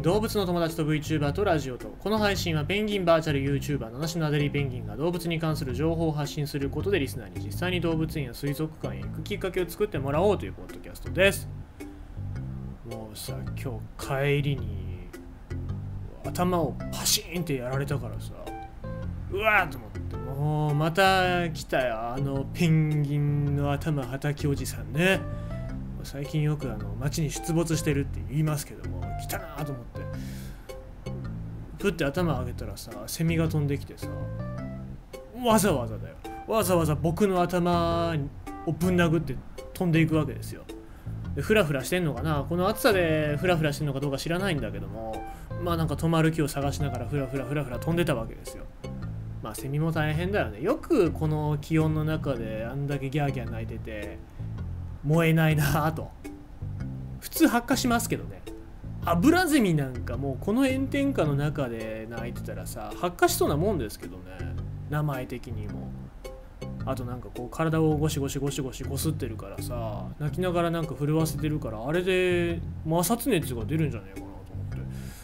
動物の友達と VTuber とラジオと。この配信はペンギンバーチャル YouTuber 七種のアデリーペンギンが動物に関する情報を発信することでリスナーに実際に動物園や水族館へ行くきっかけを作ってもらおうというポッドキャストです。もうさ、今日帰りに頭をパシーンってやられたからさ、うわーと思って、もうまた来たよ、あのペンギンの頭はたきおじさんね。最近よく街に出没してるって言いますけども、来たなと思ってプッて頭上げたらさ、セミが飛んできてさ、わざわざだよ、わざわざ僕の頭をぶん殴って飛んでいくわけですよ。でフラフラしてんのかな、この暑さでフラフラしてんのかどうか知らないんだけども、まあなんか止まる木を探しながらフラフラ飛んでたわけですよ。まあセミも大変だよね。よくこの気温の中であんだけギャーギャー鳴いてて燃えないなぁと。普通発火しますけどね。アブラゼミなんかもうこの炎天下の中で鳴いてたらさ、発火しそうなもんですけどね、名前的にも。あとなんかこう体をゴシゴシこすってるからさ、泣きながらなんか震わせてるから、あれで摩擦熱が出るんじゃないかなと思って、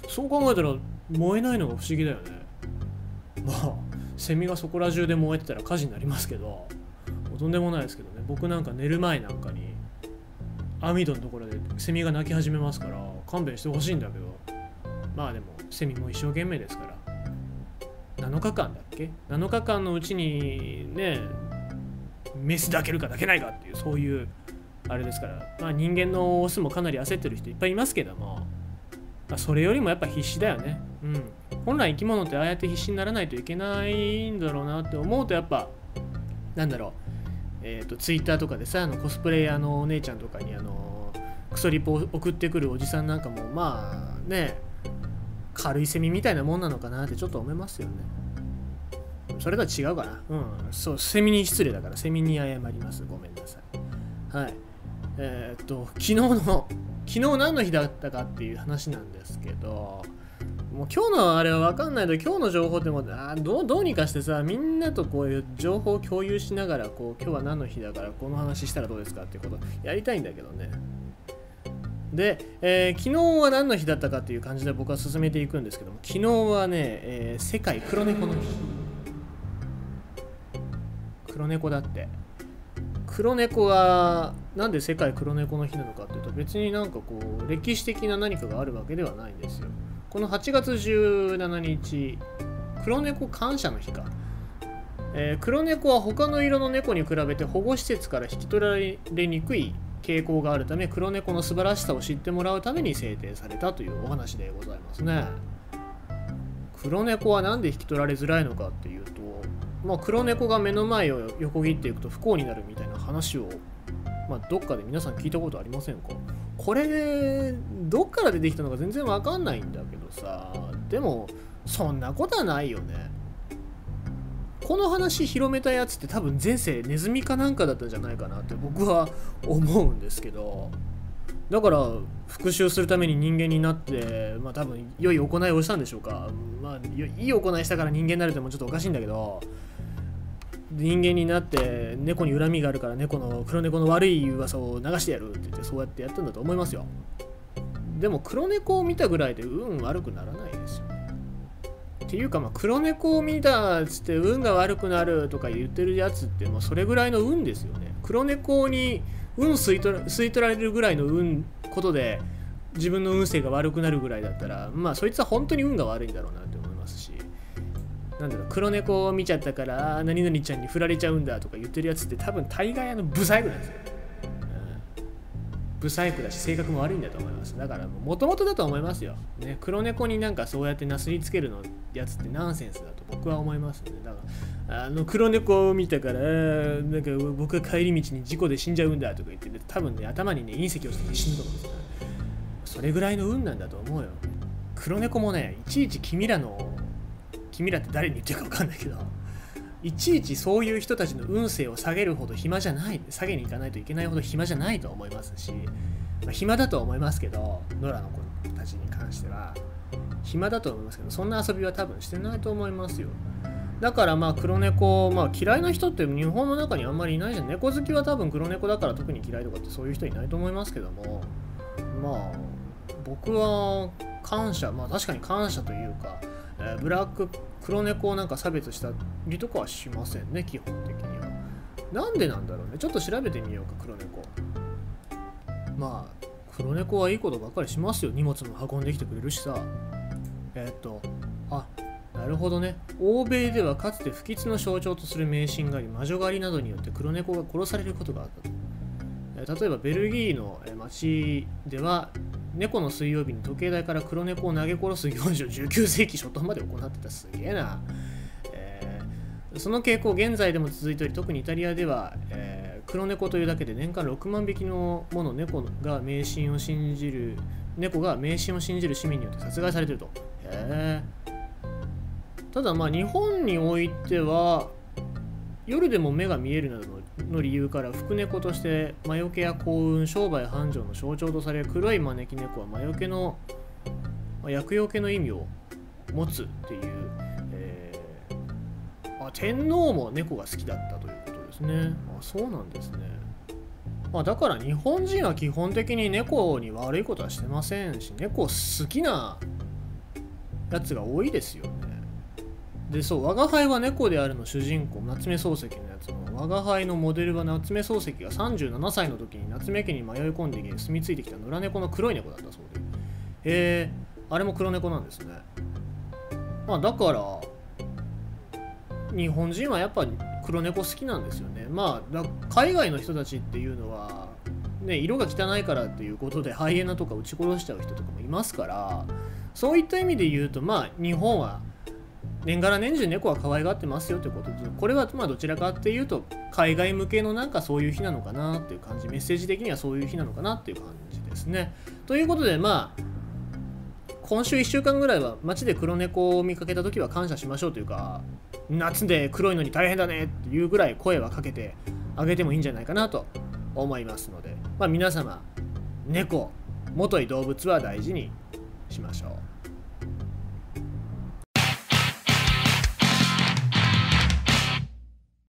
そう考えたら燃えないのが不思議だよね。まあセミがそこら中で燃えてたら火事になりますけど、とんでもないですけどね。僕なんか寝る前なんかに網戸のところでセミが鳴き始めますから、勘弁してほしいんだけど、まあでもセミも一生懸命ですから、7日間だっけ、7日間のうちにね、メス抱けるか抱けないかっていう、そういうあれですから、まあ人間のオスもかなり焦ってる人いっぱいいますけども、まあ、それよりもやっぱ必死だよね。本来生き物ってああやって必死にならないといけないんだろうなって思うと、やっぱなんだろう、ツイッターとかでさ、コスプレイヤーのお姉ちゃんとかにクソリポを送ってくるおじさんなんかも、まあね、軽いセミみたいなもんなのかなってちょっと思いますよね。それとは違うかな。そう、セミに失礼だからセミに謝ります。ごめんなさい。はい。昨日何の日だったかっていう話なんですけど、もう今日のあれは分かんないけど、今日の情報でもどうにかしてさ、みんなとこういう情報を共有しながら、こう今日は何の日だからこの話したらどうですかっていうことやりたいんだけどね。で、昨日は何の日だったかっていう感じで僕は進めていくんですけども、昨日はね、世界黒猫の日。黒猫だって。黒猫はなんで世界黒猫の日なのかっていうと、別になんかこう歴史的な何かがあるわけではないんですよ。この8月17日、黒猫感謝の日か。黒猫は他の色の猫に比べて保護施設から引き取られにくい傾向があるため、黒猫の素晴らしさを知ってもらうために制定されたというお話でございますね。黒猫はなんで引き取られづらいのかっていうと、まあ、黒猫が目の前を横切っていくと不幸になるみたいな話を、まあ、どっかで皆さん聞いたことありませんか？これどっから出てきたのか全然わかんないんだけどさ、でもそんなことはないよね。この話広めたやつって多分前世ネズミかなんかだったんじゃないかなって僕は思うんですけど、だから復讐するために人間になって、まあ多分良い行いをしたんでしょうか。まあいい行いしたから人間になるってもちょっとおかしいんだけど、人間になって猫に恨みがあるから黒猫の悪い噂を流してやるって言って、そうやってやったんだと思いますよ。でも黒猫を見たぐらいで運悪くならないですよ。っていうか、まあ黒猫を見たっつって運が悪くなるとか言ってるやつってもうそれぐらいの運ですよね。黒猫に運吸い取られるぐらいのことで自分の運勢が悪くなるぐらいだったら、まあそいつは本当に運が悪いんだろうなって思いますし、なんだろう、黒猫を見ちゃったから何々ちゃんに振られちゃうんだとか言ってるやつって多分大概ブサイクなんですよ。ブサイクだし性格も悪いんだと思います。だからもともとだと思いますよ、ね、黒猫になんかそうやってなすりつけるのやつってナンセンスだと僕は思いますね。だから黒猫を見たからなんか僕が帰り道に事故で死んじゃうんだとか言って多分ね、頭にね隕石をして死ぬと思うんですよ。それぐらいの運なんだと思うよ。黒猫もね、いちいち君らって誰に言ってるか分かんないけど、いちいちそういう人たちの運勢を下げるほど暇じゃない、下げに行かないといけないほど暇じゃないと思いますし、まあ、暇だと思いますけど、ノラの子たちに関しては暇だと思いますけど、そんな遊びは多分してないと思いますよ。だからまあ黒猫、まあ嫌いな人って日本の中にあんまりいないじゃん。猫好きは多分黒猫だから特に嫌いとかってそういう人いないと思いますけども、まあ僕は感謝、まあ確かに感謝というか、ブラック黒猫をなんか差別したりとかはしませんね、基本的には。なんでなんだろうね。ちょっと調べてみようか、黒猫。まあ黒猫はいいことばっかりしますよ。荷物も運んできてくれるしさ。なるほどね。欧米ではかつて不吉の象徴とする迷信があり、魔女狩りなどによって黒猫が殺されることがあったと。例えばベルギーの町では猫の水曜日に時計台から黒猫を投げ殺す行事を19世紀初頭まで行ってた。すげえな。その傾向現在でも続いており、特にイタリアでは、黒猫というだけで年間6万匹のもの猫が迷信を信じる市民によって殺害されていると。ただまあ日本においては夜でも目が見えるなどの理由から福猫として魔除けや幸運、商売繁盛の象徴とされ、黒い招き猫は魔除けの厄除けの意味を持つっていう、天皇も猫が好きだったということですね。そうなんですね。だから日本人は基本的に猫に悪いことはしてませんし、猫好きなやつが多いですよね。で、そう、我が輩は猫であるの主人公、夏目漱石のやつの、我が輩のモデルは夏目漱石が37歳の時に夏目家に迷い込んで住み着いてきた野良猫の黒い猫だったそうで。あれも黒猫なんですね。だから、日本人はやっぱ黒猫好きなんですよね。海外の人たちっていうのは、ね、色が汚いからっていうことでハイエナとか撃ち殺しちゃう人とかもいますから、そういった意味で言うと、日本は年がら年中猫は可愛がってますよということで、これはどちらかっていうと海外向けのなんかそういう日なのかなっていう感じ、メッセージ的にはそういう日なのかなっていう感じですね。ということで今週1週間ぐらいは街で黒猫を見かけた時は感謝しましょうというか、夏で黒いのに大変だねっていうぐらい声はかけてあげてもいいんじゃないかなと思いますので、皆様猫、もとい動物は大事にしましょう。